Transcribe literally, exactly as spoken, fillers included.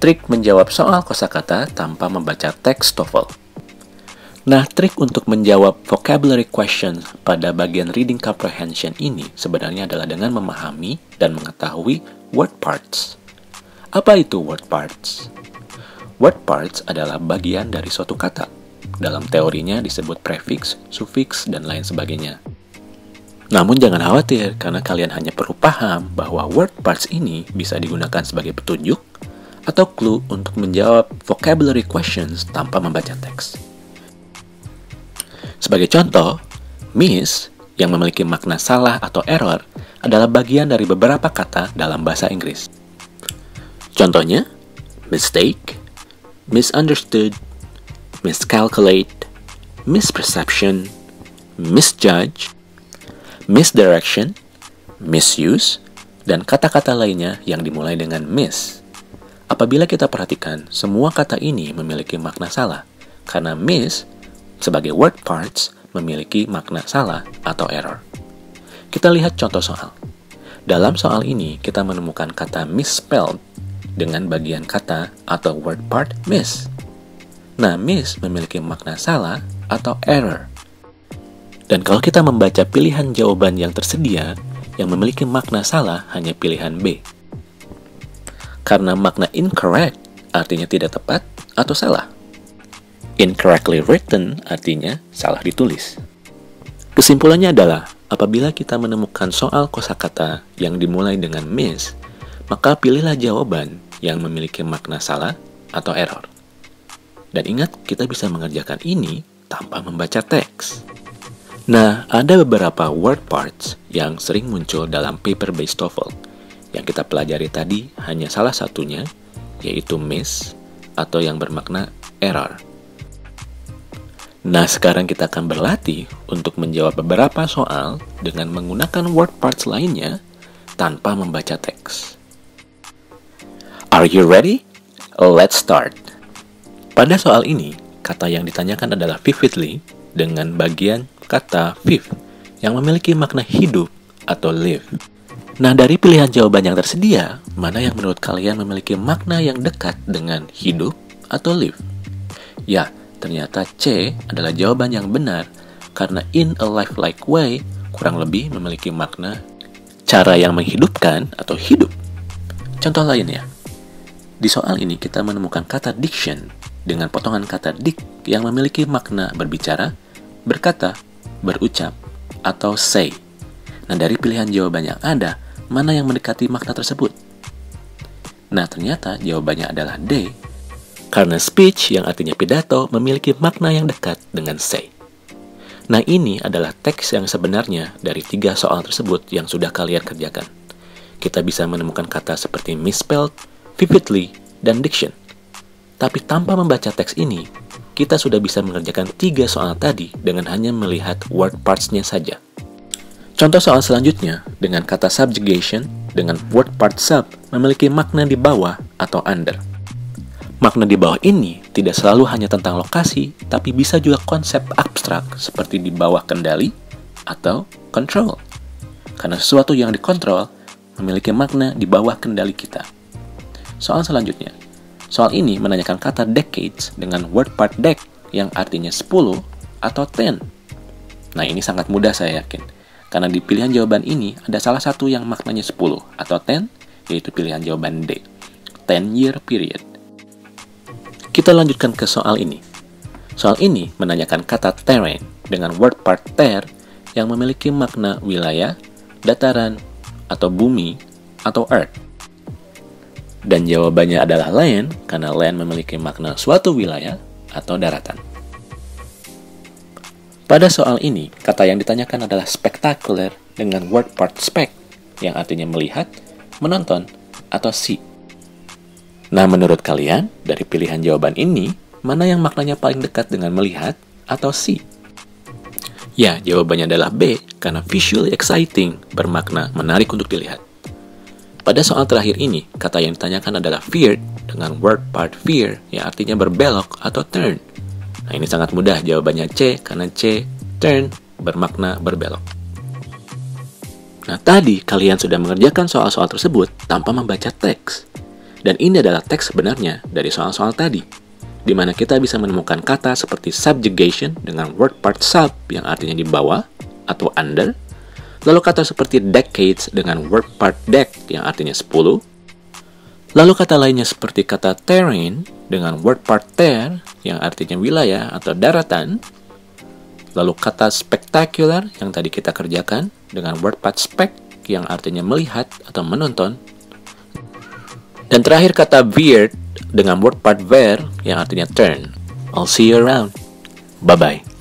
Trik menjawab soal kosakata tanpa membaca teks TOEFL. Nah, trik untuk menjawab vocabulary question pada bagian reading comprehension ini sebenarnya adalah dengan memahami dan mengetahui word parts. Apa itu word parts? Word parts adalah bagian dari suatu kata. Dalam teorinya disebut prefix, suffix, dan lain sebagainya. Namun jangan khawatir, karena kalian hanya perlu paham bahwa word parts ini bisa digunakan sebagai petunjuk atau clue untuk menjawab vocabulary questions tanpa membaca teks. Sebagai contoh, miss yang memiliki makna salah atau error adalah bagian dari beberapa kata dalam bahasa Inggris. Contohnya, mistake, misunderstood, miscalculate, misperception, misjudge, misdirection, misuse, dan kata-kata lainnya yang dimulai dengan miss. Apabila kita perhatikan, semua kata ini memiliki makna salah, karena miss sebagai word parts memiliki makna salah atau error. Kita lihat contoh soal. Dalam soal ini, kita menemukan kata misspelled dengan bagian kata atau word part miss. Nah, miss memiliki makna salah atau error. Dan kalau kita membaca pilihan jawaban yang tersedia, yang memiliki makna salah hanya pilihan B. Karena makna incorrect artinya tidak tepat atau salah. Incorrectly written artinya salah ditulis. Kesimpulannya adalah, apabila kita menemukan soal kosakata yang dimulai dengan miss, maka pilihlah jawaban yang memiliki makna salah atau error. Dan ingat, kita bisa mengerjakan ini tanpa membaca teks. Nah, ada beberapa word parts yang sering muncul dalam paper-based TOEFL. Yang kita pelajari tadi hanya salah satunya, yaitu miss atau yang bermakna error. Nah, sekarang kita akan berlatih untuk menjawab beberapa soal dengan menggunakan word parts lainnya tanpa membaca teks. Are you ready? Let's start. Pada soal ini, kata yang ditanyakan adalah vividly dengan bagian kata viv yang memiliki makna hidup atau live. Nah, dari pilihan jawaban yang tersedia, mana yang menurut kalian memiliki makna yang dekat dengan hidup atau live? Ya, ternyata C adalah jawaban yang benar, karena in a lifelike way kurang lebih memiliki makna cara yang menghidupkan atau hidup. Contoh lainnya, di soal ini kita menemukan kata diction dengan potongan kata dict yang memiliki makna berbicara, berkata, berucap, atau say. Nah, dari pilihan jawaban yang ada, mana yang mendekati makna tersebut? Nah, ternyata jawabannya adalah D, karena speech yang artinya pidato memiliki makna yang dekat dengan say. Nah, ini adalah teks yang sebenarnya dari tiga soal tersebut yang sudah kalian kerjakan. Kita bisa menemukan kata seperti misspelled, vividly, dan diction. Tapi tanpa membaca teks ini, kita sudah bisa mengerjakan tiga soal tadi dengan hanya melihat word parts-nya saja. Contoh soal selanjutnya dengan kata subjugation dengan word part sub memiliki makna di bawah atau under. Makna di bawah ini tidak selalu hanya tentang lokasi, tapi bisa juga konsep abstrak seperti di bawah kendali atau control. Karena sesuatu yang dikontrol memiliki makna di bawah kendali kita. Soal selanjutnya. Soal ini menanyakan kata decades dengan word part dec yang artinya sepuluh atau ten. Nah, ini sangat mudah saya yakin. Karena di pilihan jawaban ini ada salah satu yang maknanya sepuluh atau ten, yaitu pilihan jawaban D, ten year period. Kita lanjutkan ke soal ini. Soal ini menanyakan kata terrain dengan word part ter yang memiliki makna wilayah, dataran, atau bumi, atau earth. Dan jawabannya adalah land, karena land memiliki makna suatu wilayah atau daratan. Pada soal ini, kata yang ditanyakan adalah spectacular dengan word part spec, yang artinya melihat, menonton, atau see. Nah, menurut kalian, dari pilihan jawaban ini, mana yang maknanya paling dekat dengan melihat atau see? Ya, jawabannya adalah B, karena visually exciting bermakna menarik untuk dilihat. Pada soal terakhir ini, kata yang ditanyakan adalah feared dengan word part fear, yang artinya berbelok atau turn. Nah, ini sangat mudah, jawabannya C, karena C, turn, bermakna berbelok. Nah, tadi kalian sudah mengerjakan soal-soal tersebut tanpa membaca teks. Dan ini adalah teks sebenarnya dari soal-soal tadi, di mana kita bisa menemukan kata seperti subjugation dengan word part sub yang artinya di bawah atau under, lalu kata seperti decades dengan word part dec yang artinya sepuluh, lalu kata lainnya seperti kata terrain dengan word part ter yang artinya wilayah atau daratan, lalu kata spectacular yang tadi kita kerjakan dengan word part spec yang artinya melihat atau menonton, dan terakhir kata veered dengan word part ver yang artinya turn. I'll see you around. Bye-bye.